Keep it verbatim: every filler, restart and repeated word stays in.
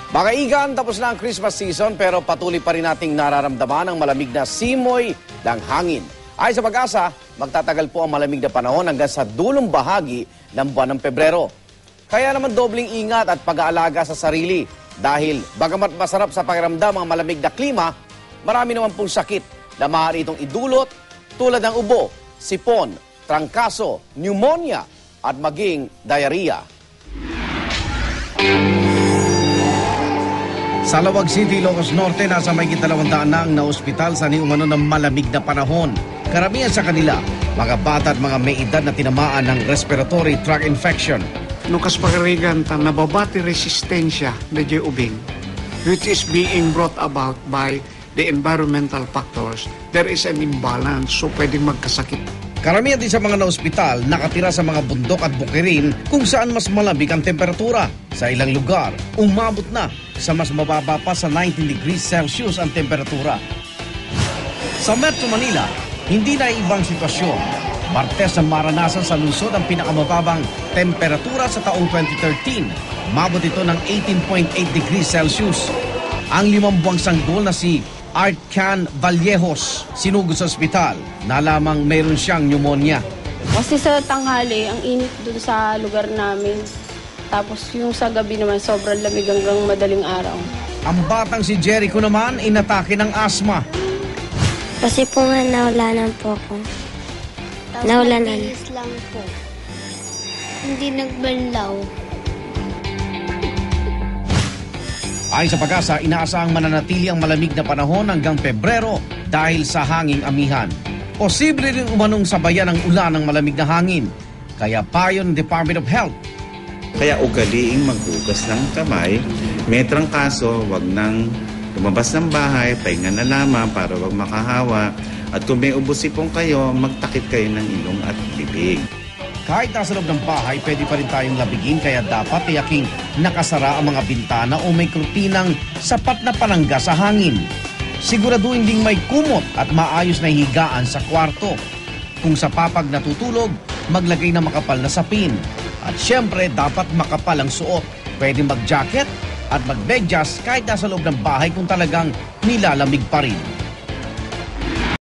Mga igan, tapos na ang Christmas season pero patuloy pa rin nating nararamdaman ang malamig na simoy ng hangin. Ayon sa Pag-asa, magtatagal po ang malamig na panahon hanggang sa dulong bahagi ng buwan ng Pebrero. Kaya naman dobling ingat at pag-aalaga sa sarili dahil bagamat masarap sa pakiramdam ang malamig na klima, marami naman pong sakit na maaari itong idulot tulad ng ubo, sipon, trangkaso, pneumonia at maging diarrhea. Sa Lawag City, Ilocos Norte, nasa mahigit dalawang daan na ang naospital sa niumano ng malamig na panahon. Karamihan sa kanila, mga bata at mga may edad na tinamaan ng respiratory tract infection. Nukas pagarigan ta nababati resistensya na di ubing, which is being brought about by the environmental factors. There is an imbalance, so pwedeng magkasakit. Karamihan din sa mga naospital nakatira sa mga bundok at bukirin kung saan mas malamig ang temperatura. Sa ilang lugar, umabot na sa mas mababa pa sa nineteen degrees Celsius ang temperatura. Sa Metro Manila, hindi na ibang sitwasyon. Martes na maranasan sa lungsod ang pinakamababang temperatura sa taong twenty thirteen. Umabot ito ng eighteen point eight degrees Celsius. Ang limang buwang sanggol na si Artcan Vallejos sinugod sa ospital na lamang mayroon siyang pneumonia. Kasi sa tanghali, ang init dun sa lugar namin. Tapos yung sa gabi naman, sobrang lamig hanggang madaling araw. Ang batang si Jericho naman inatake ng asthma. Kasi po nga naulanan po ako. Naulanan. Mabilis lang po. Hindi nagbanlaw. Ayon sa Pag-asa, inaasahang mananatili ang malamig na panahon hanggang Pebrero dahil sa hanging amihan. Posible rin umanong sabayan ng ulan ng malamig na hangin. Kaya payo ng Department of Health. Kaya ugaliing maghugas ng kamay, may trangkaso, wag nang lumabas ng bahay, pahinga na lamang para wag makahawa. At kung may ubusipong kayo, magtakip kayo ng ilong at bibig. Kahit nasa loob ng bahay, pwede pa rin tayong labigin kaya dapat tiyaking nakasara ang mga bintana o may kurtinang sapat na panangga sa hangin. Siguraduhin ding may kumot at maayos na higaan sa kwarto. Kung sa papag natutulog, maglagay ng makapal na sapin. At syempre, dapat makapal ang suot. Pwede mag-jacket at mag-medyas kahit nasa loob ng bahay kung talagang nilalamig pa rin.